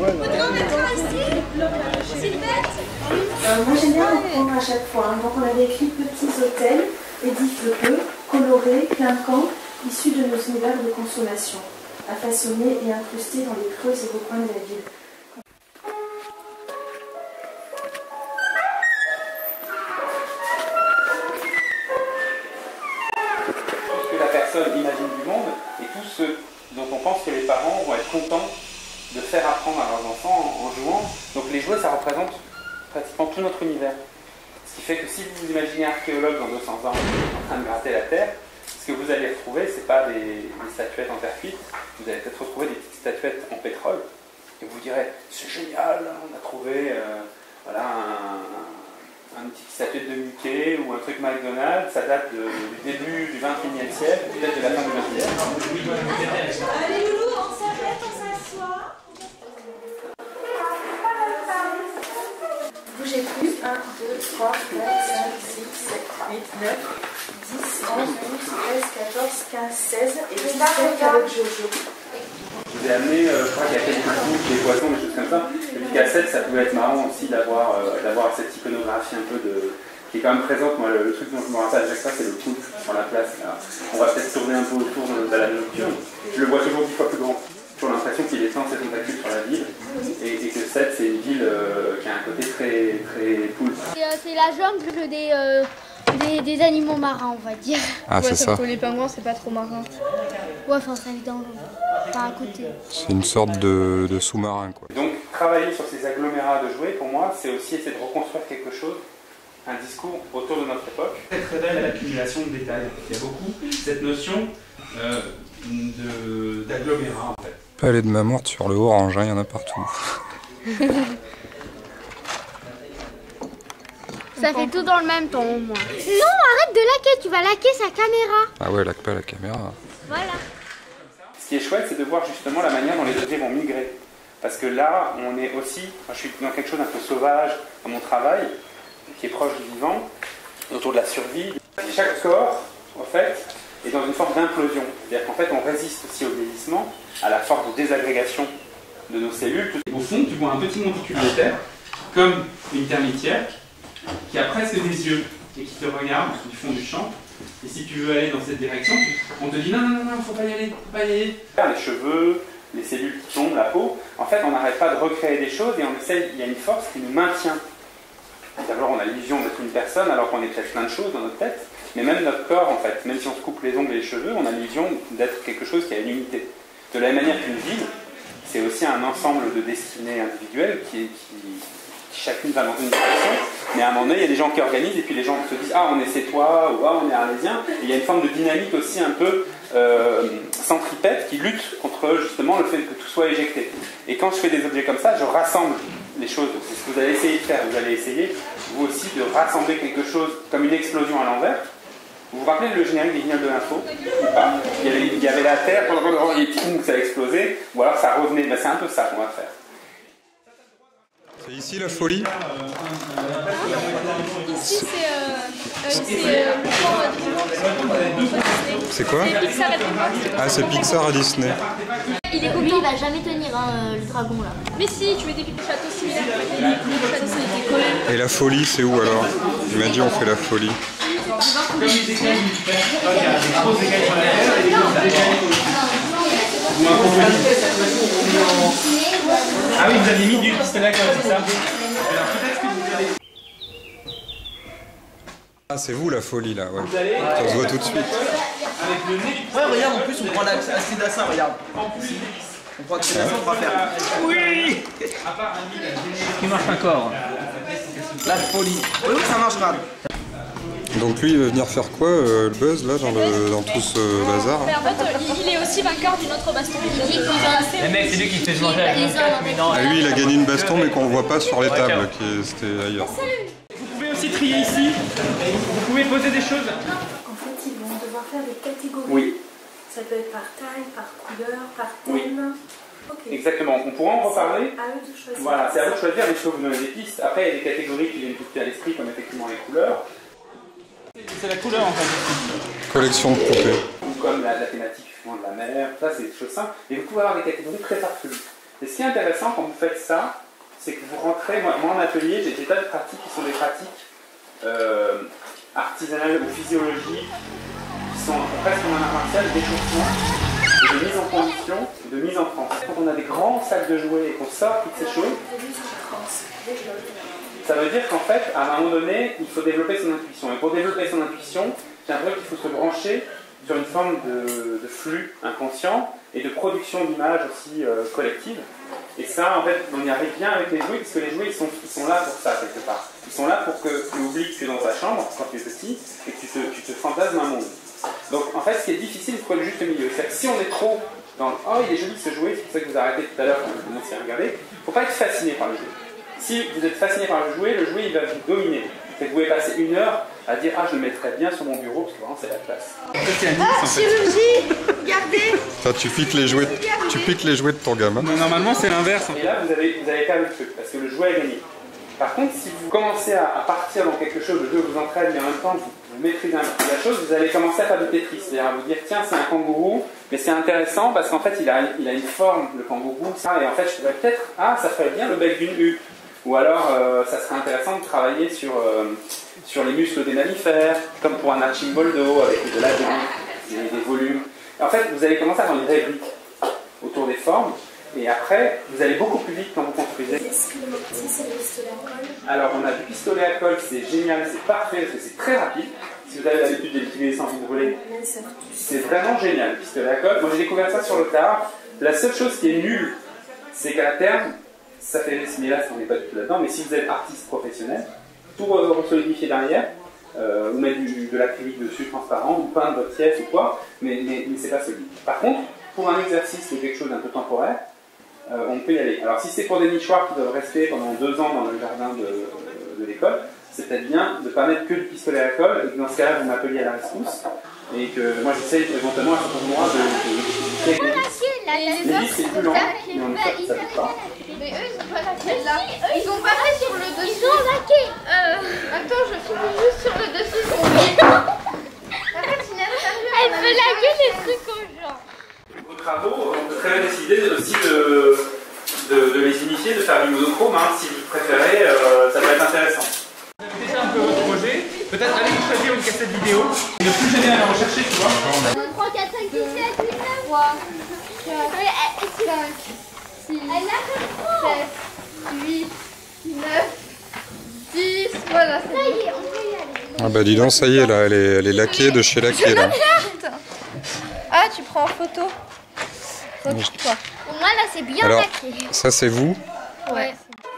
Moi j'aime bien reprendre à chaque fois. Donc on avait écrit petits hôtels, édifieux, colorés, clinquants, issus de nos univers de consommation, à façonner et incruster dans les creux et recoins de la ville. Tout ce que la personne imagine du monde et tout ce dont on pense que les parents vont être contents de faire apprendre à leurs enfants en jouant. Donc les jouets, ça représente pratiquement tout notre univers. Ce qui fait que si vous vous imaginez archéologue dans 200 ans en train de gratter la terre, ce que vous allez retrouver, ce n'est pas des statuettes en terre cuite, vous allez peut-être retrouver des petites statuettes en pétrole, et vous direz, c'est génial, on a trouvé voilà, une petite statuette de Mickey ou un truc McDonald's, ça date du début du 21e siècle, peut-être de la fin du 20e. Allez loulou, on s'arrête, on s'assoit. Bougez plus, 1, 2, 3, 4, 5, 6, 7, 8, 9, 10, 11, 12, 13, 14, 15, 16 et 17 avec Jojo. Je vous ai amené, je crois qu'il y a quelques boucles, des poissons, des choses comme ça. Le cassette, ça pouvait être marrant aussi d'avoir cette iconographie un peu qui est quand même présente. Moi, le truc dont je me rappelle à chaque fois, c'est le poulpe sur la place. Là. On va peut-être tourner un peu autour de la nocturne. Je le vois toujours 10 fois plus grand. J'ai l'impression qu'il étend ses tentacules sur la ville et que Sète, c'est une ville qui a un côté très, très poulpe. C'est la jungle des animaux marins, on va dire. Ah, c'est ça. Les pingouins, c'est pas trop marin. Ouais, enfin, c'est évident. Pas à côté. C'est une sorte de sous-marin, quoi. Donc, travailler sur ces agglomérats de jouets, pour moi, c'est aussi essayer de reconstruire quelque chose, un discours autour de notre époque. C'est très belle l'accumulation de détails. Il y a beaucoup cette notion d'agglomérat, en fait. Palais de ma morte sur le orange, hein, il y en a partout. Ça fait tout dans le même ton, moi. Non, arrête de laquer, tu vas laquer sa caméra. Ah ouais, laque pas la caméra. Voilà. Ce qui est chouette, c'est de voir justement la manière dont les objets vont migrer. Parce que là, on est aussi, je suis dans quelque chose d'un peu sauvage dans mon travail, qui est proche du vivant, autour de la survie. Chaque corps, en fait, est dans une forme d'implosion. C'est-à-dire qu'en fait, on résiste aussi au vieillissement, à la force de désagrégation de nos cellules. Au fond, tu vois un petit monticule de terre, comme une termitière, qui a presque des yeux et qui te regarde du fond du champ. Et si tu veux aller dans cette direction, on te dit non, non, non, faut pas y aller, faut pas y aller. Les cheveux, les cellules qui tombent, la peau, en fait, on n'arrête pas de recréer des choses et on essaie, il y a une force qui nous maintient. D'abord, on a l'illusion d'être une personne alors qu'on est peut-être plein de choses dans notre tête, mais même notre corps, en fait, même si on se coupe les ongles et les cheveux, on a l'illusion d'être quelque chose qui a une unité. De la même manière qu'une ville, c'est aussi un ensemble de destinées individuelles qui chacune va dans une direction, mais à un moment donné, il y a des gens qui organisent et puis les gens se disent « Ah, on est sétois » ou « Ah, on est arlésien ». Et il y a une forme de dynamique aussi un peu centripète qui lutte contre justement le fait que tout soit éjecté. Et quand je fais des objets comme ça, je rassemble les choses. C'est ce que vous allez essayer de faire. Vous allez essayer, vous aussi, de rassembler quelque chose comme une explosion à l'envers. Vous vous rappelez le générique des Guignols de l'info ou pas? Il y avait la Terre, et puis ça a explosé, ou alors ça revenait. Ben, c'est un peu ça qu'on va faire. C'est ici la folie? Ici, c'est C'est quoi? Pixar et Disney. Ah, c'est Pixar à Disney. Il est content, il va jamais tenir hein, le dragon là. Mais si, tu veux des châteaux similaires, le château c'est des collés. Et la folie, c'est où alors? Il m'a dit on fait la folie. Ah oui, vous avez mis du pistolet comme ça. Ah, c'est vous la folie là, ouais. Ça se voit tout de suite. Ouais, regarde, en plus on prend l'accès d'assin, regarde. On prend l'accès d'assin, on va faire. Oui. Qui marche encore. La folie. Oui, ça marche mal. Donc lui, il va venir faire quoi, le buzz là, dans tout ce bazar? Mais en fait, il est aussi vainqueur d'une autre baston. Le mec, c'est lui qui se fait manger avec une carte, mais non. Ah, lui, il a gagné une baston, mais qu'on voit pas sur les tables, c'était ailleurs. Vous pouvez aussi trier ici. Vous pouvez poser des choses. En fait, ils vont devoir faire des catégories. Oui. Ça peut être par taille, par couleur, par thème. Okay. Exactement. On pourra en reparler. À eux de choisir. Voilà, c'est à vous de choisir, mais je peux vous donner des pistes. Après, il y a des catégories qui viennent tout de suite à l'esprit, comme effectivement les couleurs. C'est la couleur en fait. Collection de poupées. Comme la thématique de la mer, ça c'est des choses simples. Et vous pouvez avoir des catégories très farfelues. Et ce qui est intéressant quand vous faites ça, c'est que vous rentrez, moi en atelier, j'ai des tas de pratiques qui sont des pratiques artisanales ou physiologiques, qui sont presque en art martial, d'échauffement, de mise en condition, de mise en transe. Quand on a des grands sacs de jouets et qu'on sort toutes ces choses, ça veut dire qu'en fait, à un moment donné, il faut développer son intuition. Et pour développer son intuition, j'ai l'impression qu'il faut se brancher sur une forme de flux inconscient et de production d'images aussi collective. Et ça, en fait, on y arrive bien avec les jouets, puisque les jouets, ils sont là pour ça, quelque part. Ils sont là pour que tu oublies que tu es dans ta chambre, quand tu es petit, et que tu te fantasmes un monde. Donc, en fait, ce qui est difficile, c'est de trouver le juste milieu. C'est-à-dire que si on est trop dans « Oh, il est joli ce jouet », c'est pour ça que vous arrêtez tout à l'heure quand vous commencez à regarder, il ne faut pas être fasciné par le jouet. Si vous êtes fasciné par le jouet il va vous dominer. Vous pouvez passer 1 heure à dire « Ah, je le mettrais bien sur mon bureau, parce que vraiment, c'est la classe. » Ah, chirurgie, regardez. Enfin, tu piques les jouets de ton gamin. Normalement, c'est l'inverse. Et là, vous avez perdu le truc, parce que le jouet est gagné. Par contre, si vous commencez à partir dans quelque chose, le jeu vous entraîne, mais en même temps, vous maîtrisez un peu la chose, vous allez commencer à faire du Tetris. C'est-à-dire à vous dire, tiens, c'est un kangourou, mais c'est intéressant parce qu'en fait, il a une forme, le kangourou, ça, et en fait, je pourrais peut-être, ah, ça ferait bien le bec d'une U. Ou alors, ça serait intéressant de travailler sur les muscles des mammifères, comme pour un Archimboldo, avec de l'ADN, des volumes. Et en fait, vous allez commencer à avoir une vraie brique autour des formes, et après, vous allez beaucoup plus vite quand vous construisez. Est-ce que le petit, c'est le pistolet à colle? Alors, on a du pistolet à colle, c'est génial, c'est parfait, parce que c'est très rapide. Si vous avez l'habitude de l'utiliser sans vous brûler, c'est vraiment génial, le pistolet à colle. Moi, j'ai découvert ça sur le tard. La seule chose qui est nulle, c'est qu'à terme, ça fait mais là, on n'est pas du tout là-dedans, mais si vous êtes artiste professionnel, tout resolidifier derrière, ou mettre de l'acrylique dessus transparent, ou peindre votre pièce ou quoi, mais c'est pas solide. Par contre, pour un exercice ou quelque chose d'un peu temporaire, on peut y aller. Alors si c'est pour des nichoirs qui doivent rester pendant 2 ans dans le jardin de l'école, c'est peut-être bien de ne pas mettre que du pistolet à colle, et que dans ce cas-là, vous m'appeliez à la rescousse, et que moi j'essaye éventuellement à certains endroits de les vis, c'est plus long, mais on ça ne pas. Mais eux, ils ont pas laqué là. Ils ont pas fait sur le dessus. Ils ont laqué. Attends, je finis juste sur le dessus. En fait, il n'avait pas vu. Elle veut laquer des trucs aux gens. Vos travaux, on peut très bien décider aussi de les initier, de faire du monochrome, hein, si vous préférez, ça peut être intéressant. Vous avez déjà un peu votre projet, peut-être allez vous choisir une cassette vidéo, ne plus gêner à la rechercher, tu vois. 3, 4, 5, 6, 7, 8, 9. 3, 4, 5, 6, 7, 8, 9, 10. Voilà, ça y est, on peut y aller. Ah bah dis donc, ça y est, là, elle est laquée de chez Laqué, là. Ah, tu prends en photo. Toi. Pour moi, là, c'est bien Alors, laqué. ça c'est vous? Ouais.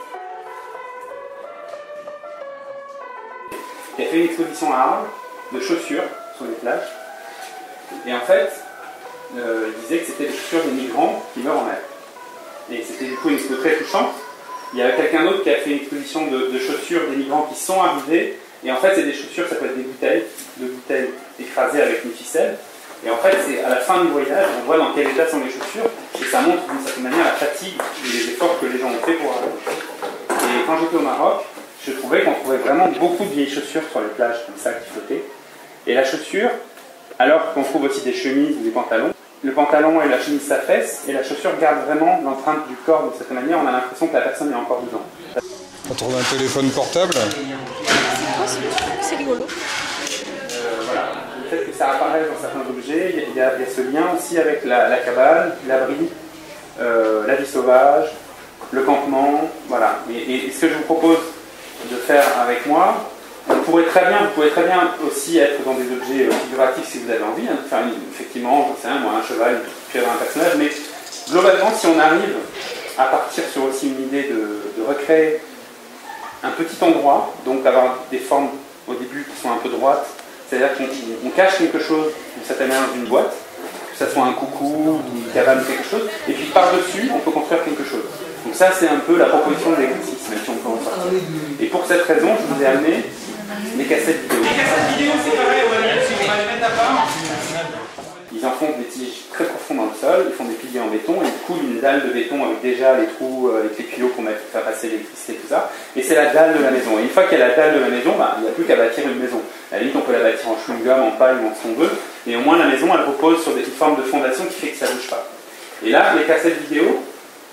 Qui a fait une exposition à Arles de chaussures sur les plages. Et en fait, il disait que c'était les chaussures des migrants qui meurent en mer. Et c'était du coup une expo très touchante. Il y a quelqu'un d'autre qui a fait une exposition de chaussures des migrants qui sont arrivés. Et en fait, c'est des chaussures, ça peut être des bouteilles, écrasées avec une ficelle. Et en fait, c'est à la fin du voyage, on voit dans quel état sont les chaussures. Et ça montre d'une certaine manière la fatigue et les efforts que les gens ont fait pour arriver. Et quand j'étais au Maroc, je trouvais qu'on trouvait vraiment beaucoup de vieilles chaussures sur les plages comme ça qui flottaient. Et la chaussure, alors qu'on trouve aussi des chemises ou des pantalons, le pantalon et la chemise s'affaissent et la chaussure garde vraiment l'empreinte du corps de cette manière. On a l'impression que la personne est encore dedans. On trouve un téléphone portable. C'est rigolo. Voilà. Le fait que ça apparaisse dans certains objets, il y a ce lien aussi avec la cabane, l'abri, la vie sauvage, le campement. Voilà. Et ce que je vous propose de faire avec moi, vous pouvez très bien aussi être dans des objets figuratifs si vous avez envie, hein, de faire effectivement, j'en sais rien, moi, un cheval, une petite pierre, un personnage, mais globalement, si on arrive à partir sur aussi une idée de recréer un petit endroit, donc avoir des formes au début qui sont un peu droites, c'est-à-dire qu'on cache quelque chose d'une certaine manière dans une boîte, que ce soit un coucou, une cabane ou quelque chose, et puis par-dessus, on peut construire quelque chose. Donc ça, c'est un peu la proposition de l'exercice, même si on peut en sortir. Et pour cette raison, je vous ai amené les cassettes vidéo. Les cassettes vidéo, c'est pareil, on va les mettre à part. Ils en font des tiges très profondes dans le sol, ils font des piliers en béton, et ils coulent une dalle de béton avec déjà les trous, avec les tuyaux pour faire passer l'électricité, tout ça. Et c'est la dalle de la maison. Et une fois qu'il y a la dalle de la maison, bah, il n'y a plus qu'à bâtir une maison. À la limite, on peut la bâtir en chewing-gum, en paille ou en ce qu'on veut, et au moins la maison, elle repose sur une forme de fondation qui fait que ça ne bouge pas. Et là, les cassettes vidéo,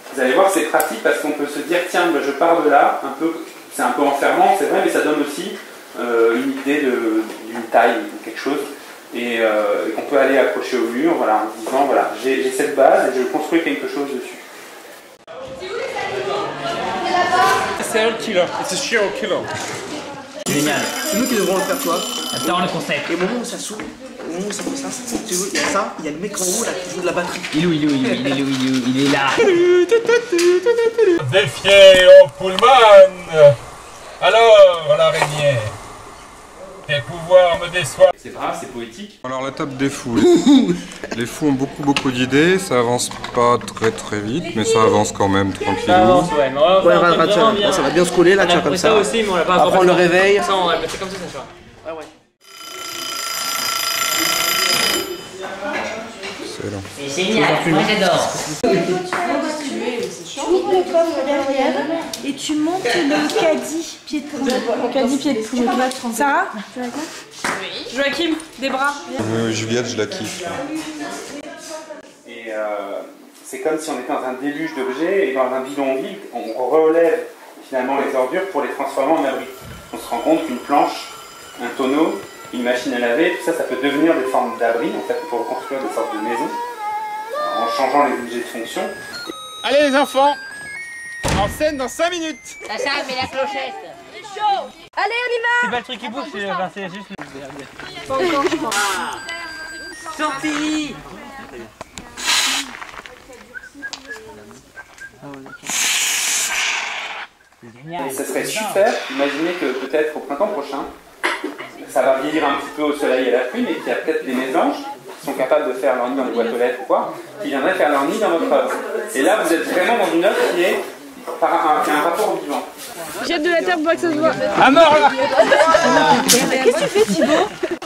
Vous allez voir, c'est pratique parce qu'on peut se dire, tiens, ben, je pars de là, c'est un peu enfermant, c'est vrai, mais ça donne aussi une idée d'une taille, de quelque chose, et qu'on peut aller accrocher au mur, voilà, en se disant, voilà, j'ai cette base et je construis quelque chose dessus. Serial killer. It's a serial killer. Génial. C'est nous qui devrons le faire, toi. Attends le concept. Et au moment où ça s'ouvre, au moment où ça fait ça, tu vois, il y a ça, il y a le mec en haut là qui joue de la batterie. Il est là. Défiez au Pullman. Alors, l'araignée. Tes pouvoirs me déçoivent. C'est pas grave, c'est poétique. Alors la table des fous. Les fous ont beaucoup d'idées, ça avance pas très vite, mais ça avance quand même tranquillou. Ça avance, ouais, mais on va vraiment bien. Ça va bien se coller là, tu vois, comme ça. On a fait ça aussi, mais on l'a pas encore. Après on le réveille. Ça, on l'a fait comme ça, tu vois. Ah ouais. Excellent. C'est génial, moi j'adore. Tu ouvres le coffre derrière et tu montes le caddie pied de poule. Le caddie pied de poule. Sarah, tu racontes? Oui. Joachim, des bras. Juliette, je la kiffe. Et c'est comme si on était dans un déluge d'objets et dans un bidonville, on relève finalement les ordures pour les transformer en abri. On se rend compte qu'une planche, un tonneau, une machine à laver, tout ça, ça peut devenir des formes d'abri, en fait, pour reconstruire des sortes de maisons, en changeant les objets de fonction. Allez les enfants, en scène dans 5 minutes. Ça, mais la clochette. Allez, on y va. C'est pas le truc qui bouge, c'est juste le... Pas encore, je crois. Sorti. Et ça serait super, imaginez que peut-être au printemps prochain, ça va vieillir un petit peu au soleil et à la pluie, mais qu'il y a peut-être des mésanges qui sont capables de faire leur nid dans les boîtes aux lettres ou quoi, qui viendraient faire leur nid dans votre œuvre. Et là, vous êtes vraiment dans une œuvre qui a un rapport au vivant. Jette de la terre pour pas que ça se voit. À mort là. Qu'est-ce que tu fais, Thibaut?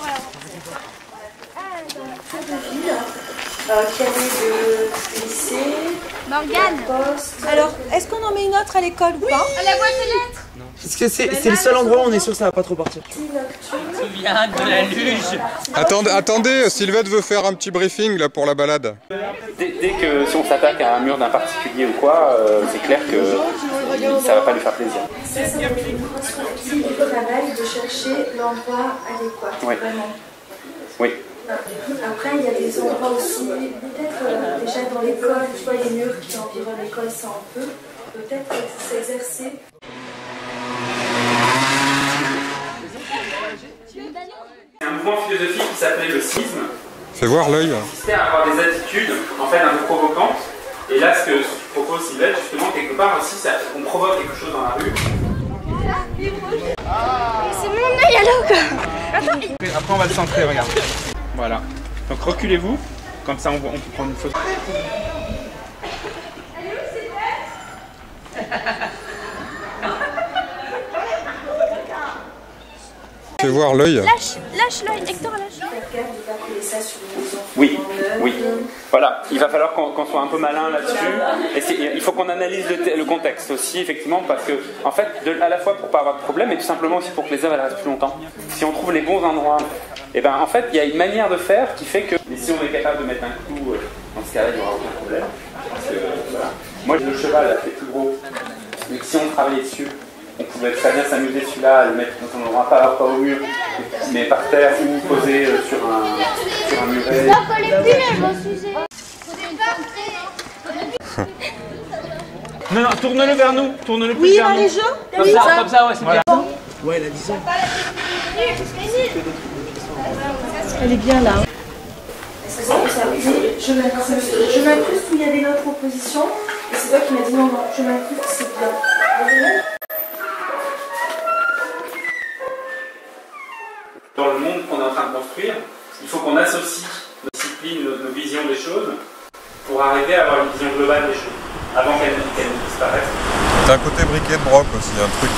Qui avait de lycée, Morgane. poste. Alors, est-ce qu'on en met une autre à l'école ou pas? À la boîte aux lettres. Parce que c'est le seul endroit où on est sûr que ça va pas trop partir. Souviens de la luge. Attendez, Sylvette veut faire un petit briefing là pour la balade. Dès que si on s'attaque à un mur d'un particulier ou quoi, c'est clair que ça va pas lui faire plaisir. Ça va être une grosse partie du travail de chercher l'endroit adéquat. Oui. Vraiment. Oui. Après, il y a des endroits aussi, peut-être déjà dans l'école, tu vois, les murs qui environnent l'école, ça on peut. Peut-être s'exercer. C'est un mouvement philosophique qui s'appelait le schisme. Fais voir l'œil. Consistait à avoir des attitudes en fait un peu provocantes. Et là, ce que propose Sylvette, justement, quelque part aussi, on provoque quelque chose dans la rue. C'est mon œil alors quoi. Après on va le centrer, regarde. Voilà. Donc reculez-vous, comme ça on peut prendre une photo. Fais voir l'œil. Lâche l'œil, Hector, lâche. Oui, oui. Voilà, il va falloir qu'on soit un peu malin là-dessus. Et il faut qu'on analyse le contexte aussi, effectivement, parce que, en fait, à la fois pour pas avoir de problème, et tout simplement aussi pour que les œuvres restent plus longtemps. Si on trouve les bons endroits, et ben en fait, il y a une manière de faire qui fait que, et si on est capable de mettre un clou, dans ce cas-là, il n'y aura aucun problème. Parce que, voilà. Moi, le cheval, là, c'est plus gros. Mais si on travaillait dessus, on pouvait très bien s'amuser celui-là, à le mettre dans un endroit pas au mur, mais par terre ou posé sur un muret. Non, tourne-le vers nous, tourne-le plus Oui, vers nous. Marie-Jo. Comme ça, ouais, c'est bien. Ouais, elle a 10 ans. Elle est bien là. Est-ce que ça peut s'appuyer? Je m'incruste où il y avait notre opposition. Et c'est toi qui m'as dit non, je m'incruste, c'est bien. Dans le monde qu'on est en train de construire, il faut qu'on associe nos disciplines, nos visions des choses, pour arriver à avoir une vision globale des choses, avant qu'elles disparaissent. T'as un côté briquet de broc aussi, un truc...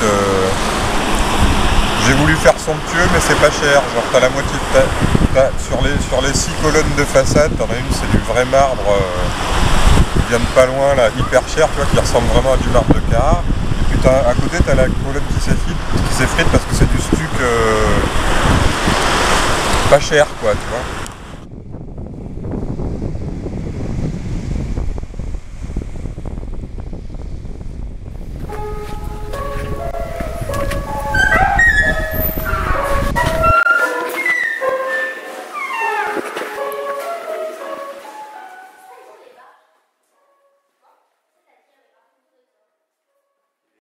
J'ai voulu faire somptueux, mais c'est pas cher. Genre t'as la moitié de sur les 6 colonnes de façade, t'en as une, c'est du vrai marbre qui vient de pas loin, là, hyper cher, tu vois, qui ressemble vraiment à du marbre de Carrare. Et puis à côté, t'as la colonne qui s'effrite parce que c'est du stuc pas cher, quoi, tu vois.